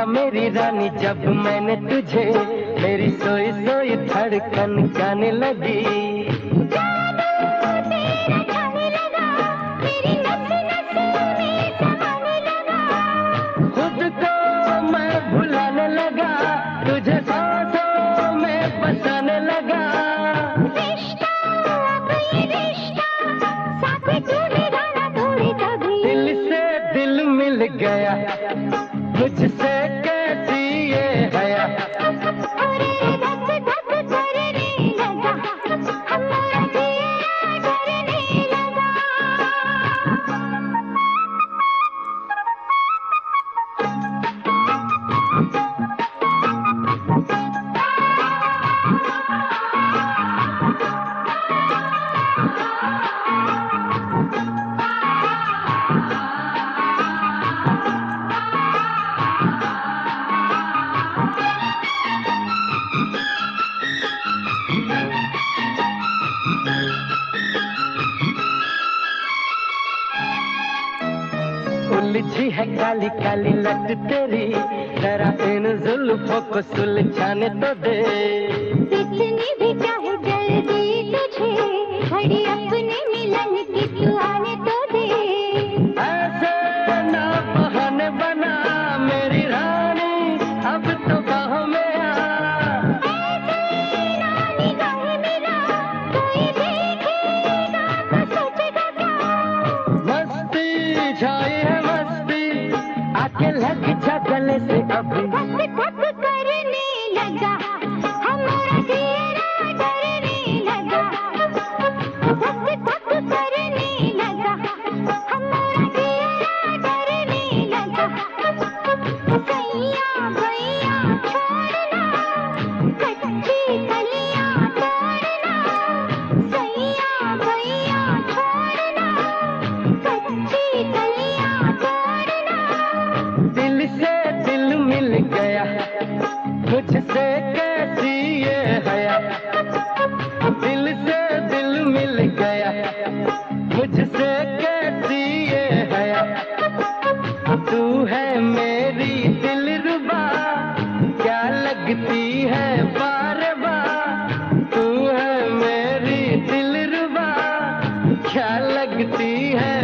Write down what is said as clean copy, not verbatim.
मेरी रानी जब मैंने तुझे, मेरी सोई सोई धड़कन गाने लगी। खुद को मैं भुलाने लगा, तुझे सांसों में बसाने लगा। रिश्ता अब ये रिश्ता, साथ जुड़ेगा ना थोड़ी कभी। दिल से दिल मिल गया, मुझसे कैसी ये हया। अरे धक धक करने लगा, हमारा दिया डरने लगा। उलझी है काली काली लट तेरी, जरा इन जुल्फों को सुलझाने तो दे। इतनी भी चाहे जल्दी तुझे, घड़ी अपने मिलन की तू आने तो दे। ऐसे ना बहाने बना मेरी रानी, अब तो बाहों में आ। ऐसे ना निगाहें मिला, कोई देखेगा तो सोचेगा क्या। मस्ती छाई है मस्ती, आके लग जा गले से अभी। धक धक करने लगा, हमारा दिया डरने लगा। धक धक करने लगा, हमारा दिया डरने लगा। सैया भैया छोड़ना, कच्ची कलियां तोड़ना। सैया भैया छोड़ना, कच्ची कलियां तोड़ना। दिल से दिल मिल गया, मुझसे कैसी ये हया। दिल से दिल मिल गया, मुझसे कैसी ये हया। तू है मेरी दिलरुबा, क्या लगती है बार बार। तू है मेरी दिलरुबा, क्या लगती है